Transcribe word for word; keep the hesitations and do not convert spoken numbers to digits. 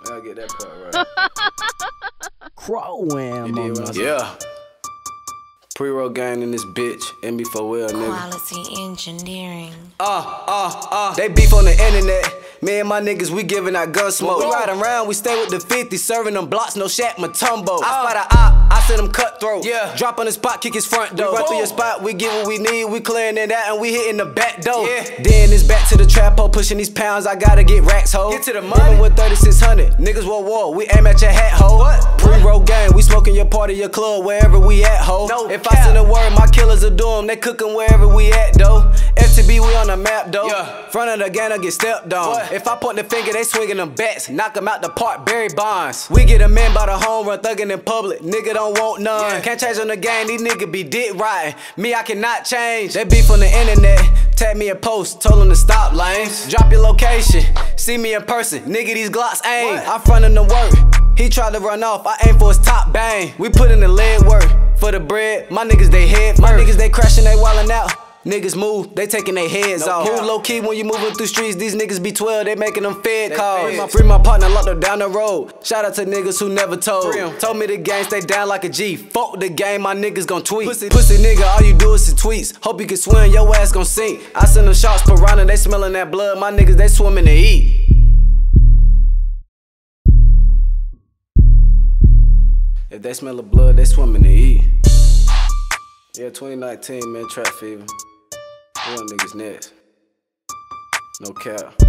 gotta get that part right. Crowam. Yeah. Pre-roll gang in this bitch. M B four L, nigga. Quality engineering. Uh, uh, uh. They beef on the internet. Me and my niggas, we giving out gun smoke. We ride around, we stay with the fifty, serving them blocks, no Shaq Matumbo. I spot a op, I send him cutthroat. Yeah. Drop on the spot, kick his front door. We run through your spot, we get what we need, we clearing it out, and we hitting the back door. Yeah. Then it's back to the trap hole, pushing these pounds, I gotta get racks, ho. Get to the money. Living with thirty-six hundred, niggas war war, we aim at your hat, ho. What? Pre-roll gang, we smoking your party, your club, wherever we at, ho. No if cap. I send a word, my killers will do them, they cooking wherever we at, though. F T B, we on the map, though. Yeah. Front of the gang, I get stepped on. What? If I point the finger, they swinging them bats, knock them out the park, Barry Bonds. We get a man by the home run, thugging in public, nigga don't want none. Yeah. Can't change on the game, these niggas be dick riding. Me, I cannot change. They beef on the internet, tag me a post, told them to stop lanes. Drop your location, see me in person, nigga these Glocks aim. What? I front him to work, he tried to run off, I aim for his top bang. We put in the leg work, for the bread, my niggas they head My niggas they crashing, they wildin' out. Niggas move, they taking their heads no off. Move low key when you moving through streets. These niggas be twelve, they making them fed calls. Free my, free my partner, locked up down the road. Shout out to niggas who never told. Told me the game stay down like a G. Fuck the game, my niggas gon' tweet. Pussy, pussy nigga, all you do is the tweets. Hope you can swim, your ass gon' sink. I send them shots piranha, they smelling that blood. My niggas they swimming to eat. If they smell the blood, they swimming to eat. Yeah, twenty nineteen, man, trap fever. We on niggas next. No cap.